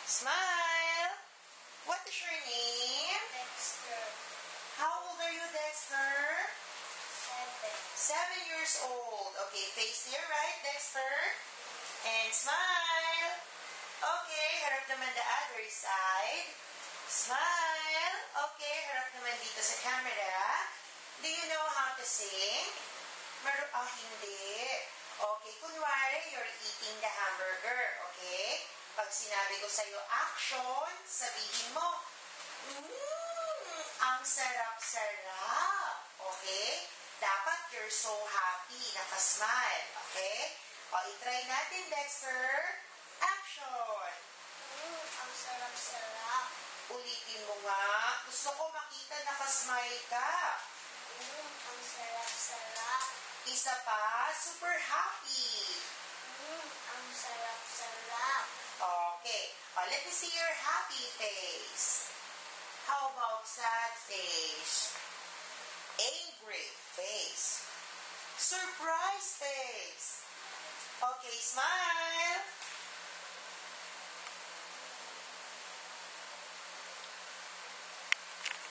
Smile. What is your name? Dexter. How old are you, Dexter? 7. 7 years old. Okay, face here, right, Dexter? And smile. Okay, harap naman the other side. Smile. Okay, harap naman dito sa camera. Do you know how to sing? Hindi. Okay, kunwari, you're eating the hamburger, okay? Pag sinabi ko sa'yo action, sabihin mo, ang sarap-sarap. Okay? Dapat you're so happy, nakasmile. Okay? O, itry natin, Dexter. Action! Ang sarap-sarap. Ulitin mo nga. Gusto ko makita nakasmile ka. Ang sarap-sarap. Isa pa, super happy. Ang sarap-sarap. Okay. Let me see your happy face. How about sad face? Angry face. Surprise face. Okay, smile.